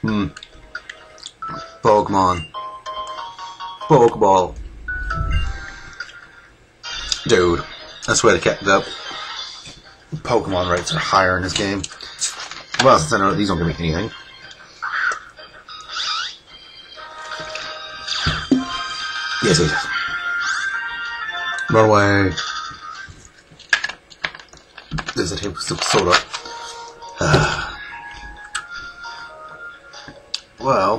Hmm. Pokemon. Pokeball. Dude, I swear the Pokemon rates are higher in this game. Well, since I know these don't give me anything. Yes, yes. Run away. There's a table of soda. Well,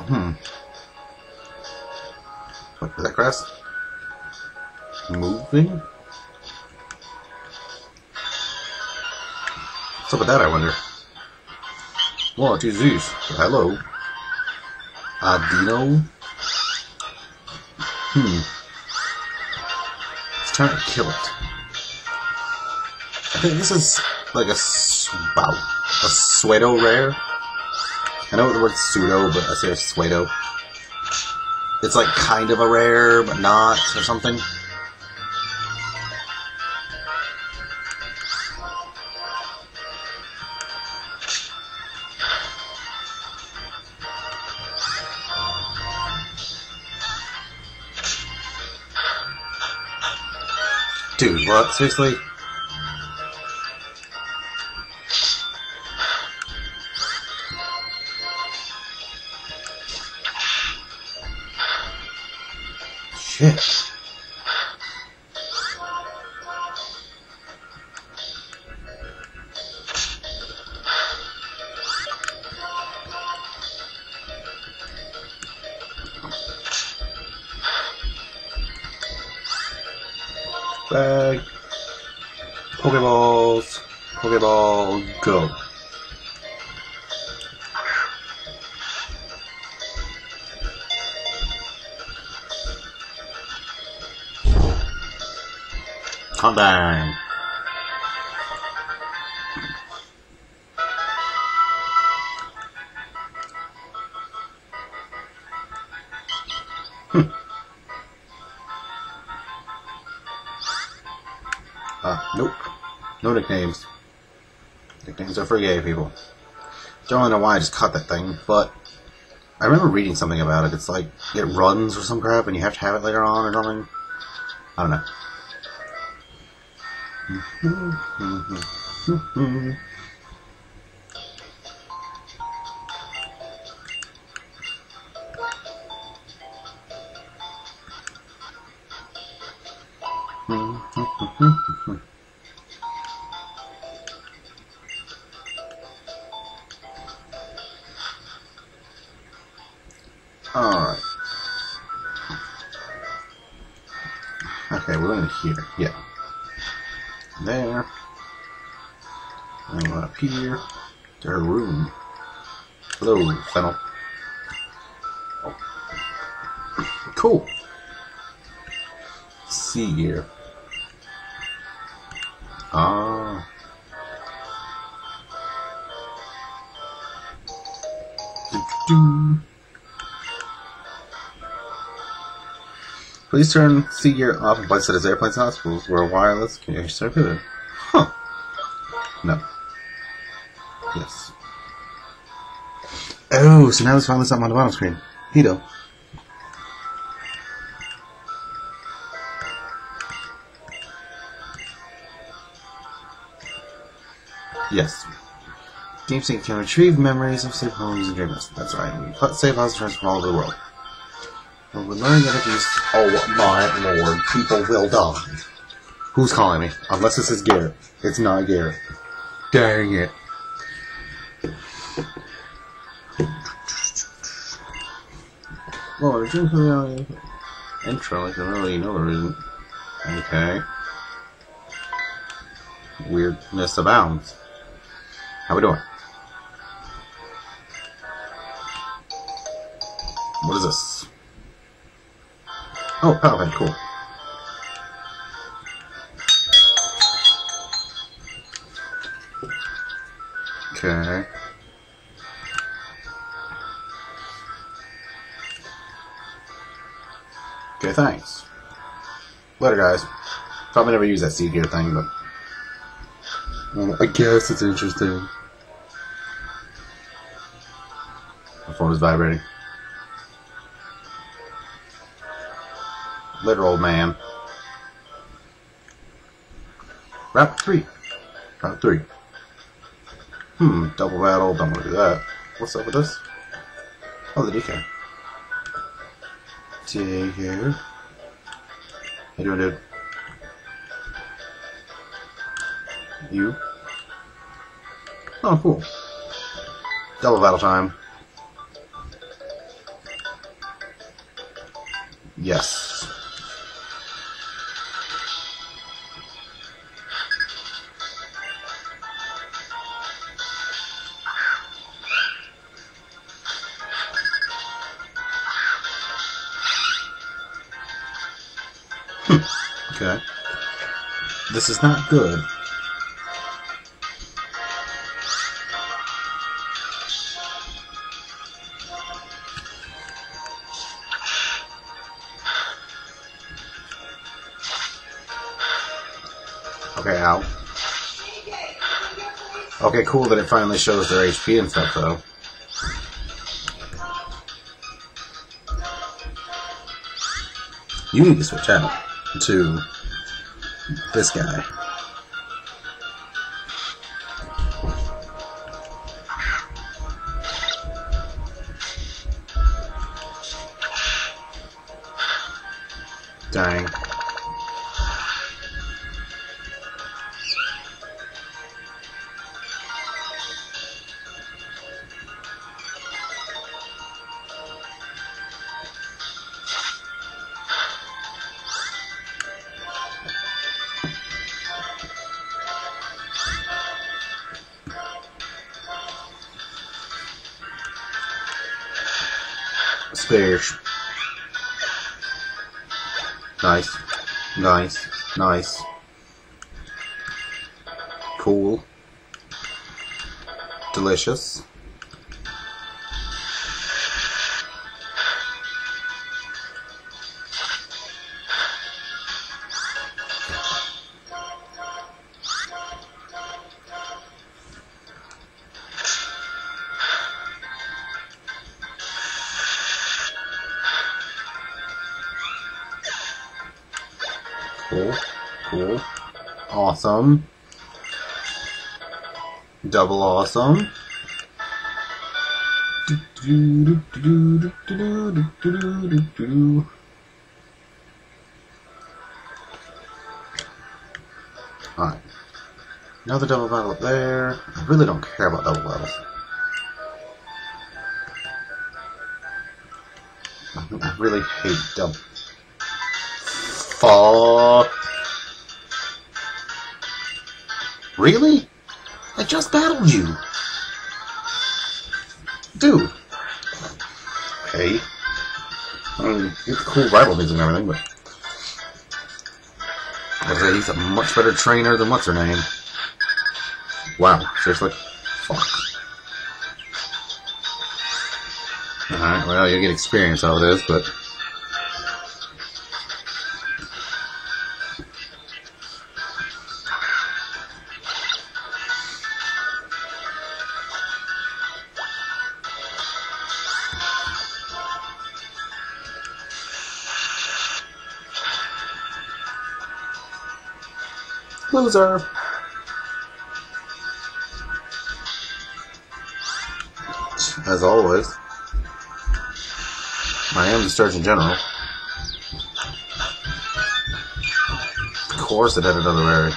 What, is that grass? Moving? What's up with that, I wonder? What is this? Hello? Adino? It's trying to kill it. I think this is like a pseudo rare. I know the word pseudo, but I say it's pseudo. It's like kind of a rare, but not, or something. Dude, what? Seriously? Shit. Bag. Pokeballs. Pokeball, go. Calm down. Nope. No nicknames. Nicknames are for gay people. Don't really know why I just cut that thing, but I remember reading something about it. It's like it runs or some crap and you have to have it later on or something. I don't know. Alright. Okay, we're going to here. Yeah. There. And we're up here. To her room. Hello, Fennel. Oh. Cool. See here. Ah. Do-do-do. Please turn C gear off in place at airplanes and hospitals where wireless communication are prohibited. Huh. No. Yes. Oh, so now there's finally something on the bottom screen. Neato. Yes. GameSync can retrieve memories of safe homes and dreams. That's right. Safe houses transfer all over the world. Well, we're learning that if you... Oh my lord, people will die. Who's calling me? Unless this is Garrett. It's not Garrett. Dang it. Well, there's just intro, like I don't really know the reason. Okay. Weirdness abounds. How we doing? What is this? Oh, Palpatine, cool. Okay. Okay, thanks. Later, guys. Probably never use that seed gear thing, but... I guess it's interesting. My phone is vibrating. Literal man. Route 3. Route 3. Double battle. Don't want to do that. What's up with this? Oh, the DK. Take here. How you doing, dude? You? Oh, cool. Double battle time. Yes. Okay. This is not good. Okay, ow. Okay, cool that it finally shows their HP and stuff, though. You need to switch out to this guy. Dang. Spares. Nice. Nice. Nice. Cool. Delicious. Cool. Cool. Awesome. Double awesome. Alright. Another double battle up there. I really don't care about double battles. I really hate double. Fuck. Really? I just battled you. Dude. Okay. I mean, it's cool rival music and everything, but I'd say he's a much better trainer than what's her name. Wow, seriously? Fuck. Alright, well, you'll get experience out of this, but loser. As always, I am the Surgeon General. Of course, it had another area.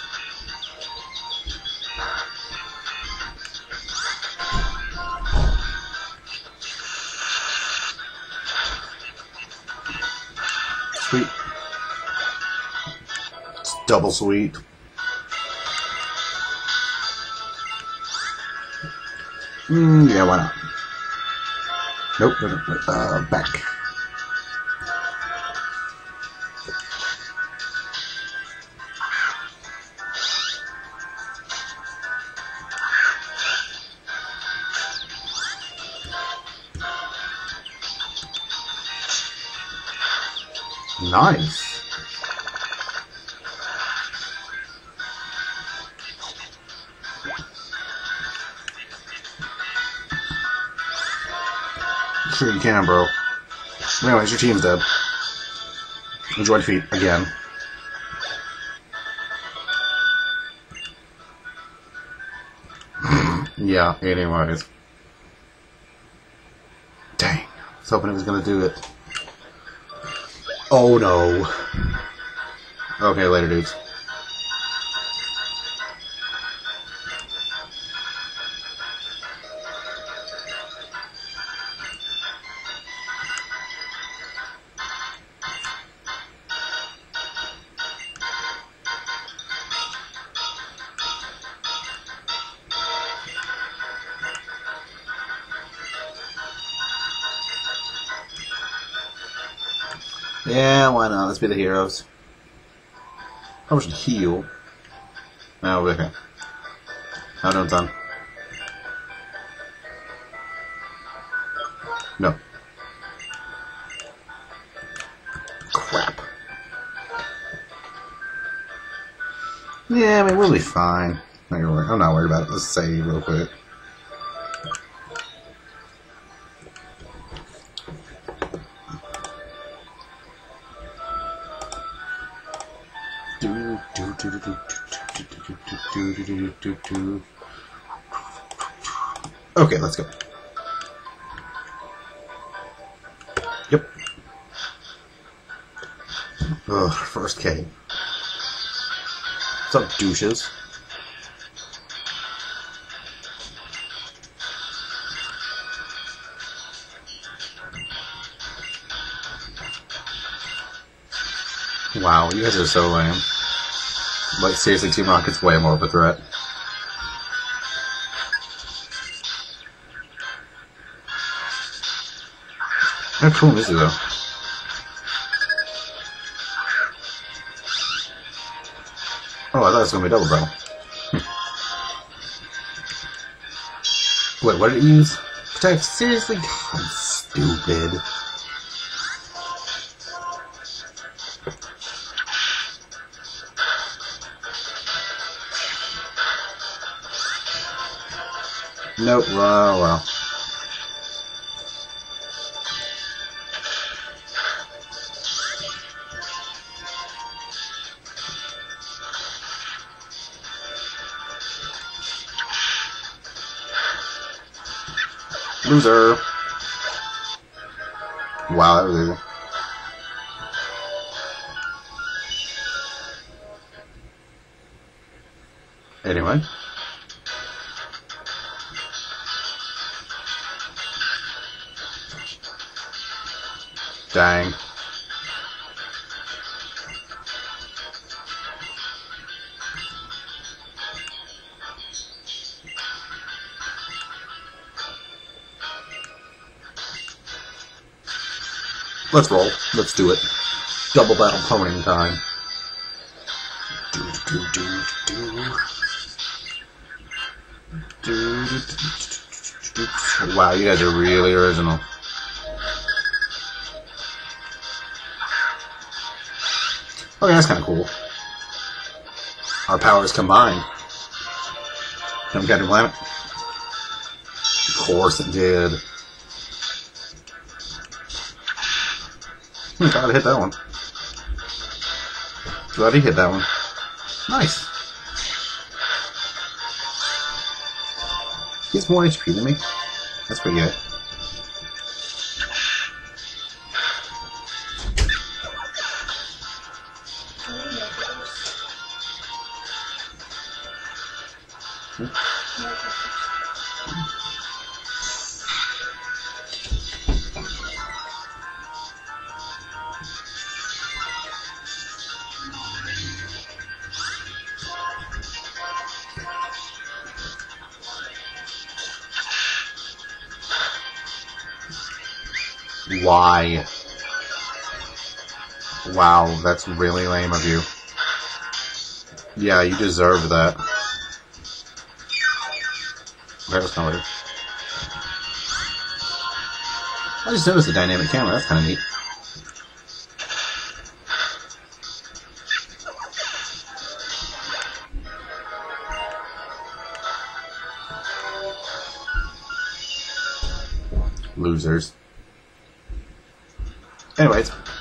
Sweet. It's double sweet. Yeah, why not? Nope, back. Nice. Sure you can, bro. Anyways, your team's dead. Enjoy defeat again. Yeah, anyways. Dang. I was hoping it was gonna do it. Oh no. Okay, later, dudes. Yeah, why not? Let's be the heroes. Probably should heal. Oh, okay. How done, son? No. Crap. Yeah, I mean, we'll be fine. I'm not worried about it. Let's save real quick. Okay, let's go. Yep. Ugh, first K. What's up, douches? Wow, you guys are so lame. Like, seriously, Team Rocket's way more of a threat. How cool is he, though? Oh, I thought it was going to be double barrel. Wait, what did it use? Protect? Seriously? God, stupid. Nope, well. Loser. Wow, that was easy. Anyway. Dang. Let's roll. Let's do it. Double battle ponying time. Wow, you guys are really original. Okay, that's kind of cool. Our powers combined. Come Captain Planet? Of course it did. Glad I hit that one. Glad he hit that one. Nice. He has more HP than me. That's pretty good. Why? Wow, that's really lame of you. Yeah, you deserve that. That was kind of weird. I just noticed the dynamic camera, that's kind of neat. Losers. Anyways,